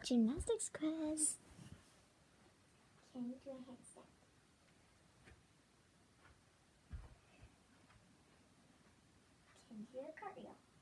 Gymnastics quiz. Can you do a handstand? Can you do a cartwheel?